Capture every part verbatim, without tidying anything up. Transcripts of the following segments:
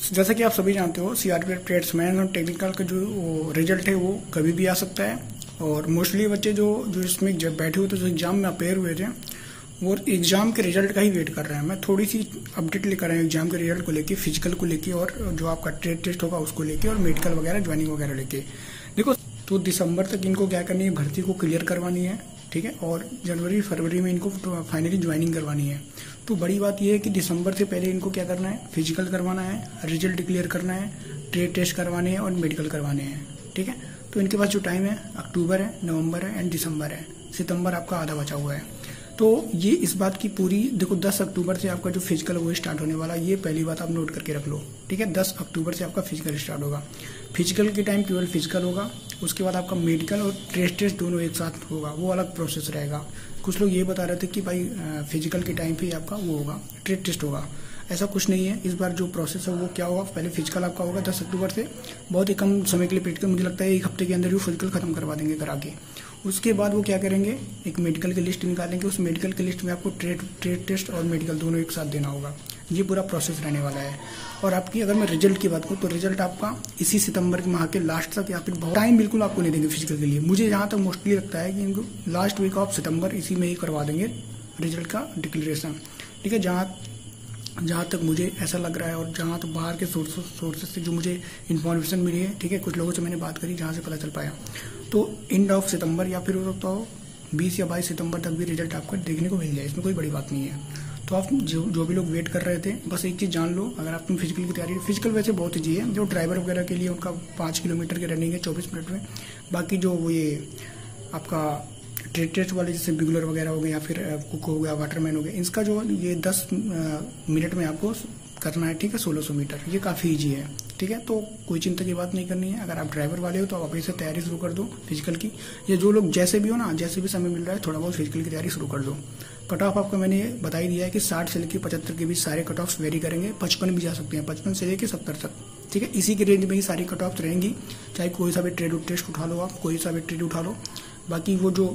जैसा कि आप सभी जानते हो, सीआरपीएफ ट्रेड्समैन और टेक्निकल का जो रिजल्ट है वो कभी भी आ सकता है। और मोस्टली बच्चे जो जो इसमें जब बैठे हुए थे, जो एग्जाम में अपेयर हुए थे, वो एग्जाम के रिजल्ट का ही वेट कर रहे हैं। मैं थोड़ी सी अपडेट लेकर आया एग्जाम के रिजल्ट को लेके, फिजिकल को लेके, और जो आपका ट्रेड टेस्ट होगा उसको लेके, और मेडिकल वगैरह ज्वाइनिंग वगैरह लेके। देखो, तो दिसंबर तक इनको क्या करनी है, भर्ती को क्लियर करवानी है, ठीक है। और जनवरी फरवरी में इनको फाइनली ज्वाइनिंग करवानी है। तो बड़ी बात यह है कि दिसंबर से पहले इनको क्या करना है, फिजिकल करवाना है, रिजल्ट क्लियर करना है, ट्रेड टेस्ट करवाने हैं और मेडिकल करवाने हैं, ठीक है। तो इनके पास जो टाइम है अक्टूबर है, नवंबर है एंड दिसंबर है। सितंबर आपका आधा बचा हुआ है। तो ये इस बात की पूरी, देखो दस अक्टूबर से आपका जो फिजिकल है वो स्टार्ट होने वाला है। ये पहली बात आप नोट करके रख लो, ठीक है। दस अक्टूबर से आपका फिजिकल स्टार्ट होगा। फिजिकल के टाइम केवल फिजिकल होगा, उसके बाद आपका मेडिकल और ट्रेड टेस्ट दोनों एक साथ होगा, वो अलग प्रोसेस रहेगा। कुछ लोग ये बता रहे थे कि भाई फिजिकल के टाइम पे आपका वो होगा, ट्रेड टेस्ट होगा। ऐसा कुछ नहीं है। इस बार जो प्रोसेस है वो क्या होगा, पहले फिजिकल आपका होगा दस अक्टूबर से, बहुत ही कम समय के लिए प्रैक्टिकल, मुझे लगता है एक हफ्ते के अंदर वो फिजिकल खत्म करवा देंगे करा के। उसके बाद वो क्या करेंगे, एक मेडिकल की लिस्ट निकालेंगे। उस मेडिकल की लिस्ट में आपको ट्रेड ट्रेड टेस्ट और मेडिकल दोनों एक साथ देना होगा। ये पूरा प्रोसेस रहने वाला है। और आपकी अगर मैं रिजल्ट की बात करूँ तो रिजल्ट आपका इसी सितंबर के माह के लास्ट तक, या फिर बहुत टाइम बिल्कुल आपको नहीं देंगे फिजिकल के लिए। मुझे जहाँ तक मोस्टली लगता है कि इनको लास्ट वीक ऑफ सितंबर इसी में ही करवा देंगे रिजल्ट का डिक्लेरेशन, ठीक है। जहाँ जहाँ तक मुझे ऐसा लग रहा है, और जहाँ तक बाहर के सोर्सेज से जो मुझे इन्फॉर्मेशन मिली है, ठीक है, कुछ लोगों से मैंने बात करी जहाँ से पता चल पाया, तो एंड ऑफ सितंबर या फिर हो सकता हो बीस या बाईस सितंबर तक भी रिजल्ट आपको देखने को मिल जाए। इसमें कोई बड़ी बात नहीं है। तो आप जो जो भी लोग वेट कर रहे थे, बस एक चीज़ जान लो, अगर आपने फिजिकल की तैयारी, फिजिकल वैसे बहुत ईजी है। जो ड्राइवर वगैरह के लिए उनका पाँच किलोमीटर की रनिंग है चौबीस मिनट में। बाकी जो वो ये आपका ट्रेड टेस्ट वाले जैसे बिगुलर वगैरह हो गए, या फिर कुक हो गया, वाटरमैन हो गया, इसका जो ये दस मिनट में आपको करना है, ठीक है, सोलह सौ मीटर। ये काफ़ी इजी है, ठीक है। तो कोई चिंता की बात नहीं करनी है। अगर आप ड्राइवर वाले हो तो आप अभी से तैयारी शुरू कर दो फिजिकल की। ये जो लोग जैसे भी हो ना, जैसे भी समय मिल रहा है, थोड़ा बहुत फिजिकल की तैयारी शुरू कर दो। कट ऑफ आपको मैंने बता ही दिया है कि साठ से लेकर पचहत्तर के बीच सारे कट ऑफ वेरी करेंगे। पचपन भी जा सकते हैं, पचपन से लेकर सत्तर तक, ठीक है। इसी के रेंज में ही सारी कट ऑफ रहेंगी। चाहे कोई सा भी ट्रेड टेस्ट उठा लो, आप कोई सा भी ट्रेड उठा लो। बाकी वो जो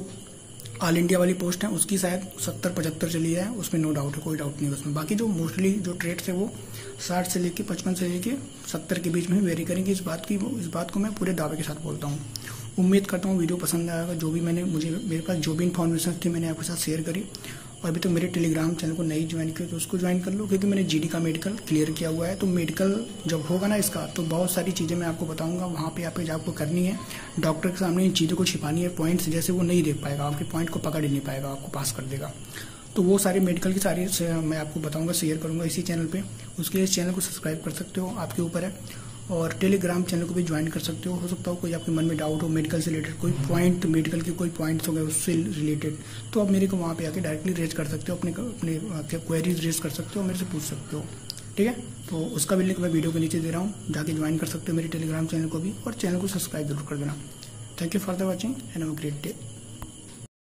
ऑल इंडिया वाली पोस्ट है उसकी शायद सत्तर पचहत्तर चली है, उसमें नो डाउट है, कोई डाउट नहीं है उसमें। बाकी जो मोस्टली जो ट्रेड्स है वो साठ से लेके पचपन से लेके सत्तर के बीच में वेरी करेंगे। इस बात की इस बात को मैं पूरे दावे के साथ बोलता हूँ। उम्मीद करता हूँ वीडियो पसंद आएगा। जो भी मैंने मुझे मेरे पास जो भी इन्फॉर्मेशन थी मैंने आपके साथ शेयर करी। और अभी तो मेरे टेलीग्राम चैनल को नई ज्वाइन किया तो उसको ज्वाइन कर लो, क्योंकि मैंने जीडी का मेडिकल क्लियर किया हुआ है। तो मेडिकल जब होगा ना इसका, तो बहुत सारी चीज़ें मैं आपको बताऊंगा। वहाँ पे आप आपको करनी है, डॉक्टर के सामने इन चीज़ों को छिपानी है। पॉइंट्स जैसे वो नहीं देख पाएगा, आपके पॉइंट को पकड़ ही नहीं पाएगा, आपको पास कर देगा। तो वो सारी मेडिकल की सारी मैं आपको बताऊंगा, शेयर करूंगा इसी चैनल पे। उसके लिए इस चैनल को सब्सक्राइब कर सकते हो, आपके ऊपर है। और टेलीग्राम चैनल को भी ज्वाइन कर सकते हो। हो सकता हो कोई आपके मन में डाउट हो मेडिकल से रिलेटेड, कोई पॉइंट मेडिकल के कोई पॉइंट्स हो गए उससे रिलेटेड, तो आप मेरे को वहाँ पे आके डायरेक्टली रेज कर सकते हो, अपने अपने क्वेरीज रेज कर सकते हो, मेरे से पूछ सकते हो, ठीक है। तो उसका भी लिंक मैं वीडियो के नीचे दे रहा हूँ, जाके ज्वाइन कर सकते हो मेरे टेलीग्राम चैनल को भी, और चैनल को सब्सक्राइब जरूर कर देना। Thank you for the watching and have a great day.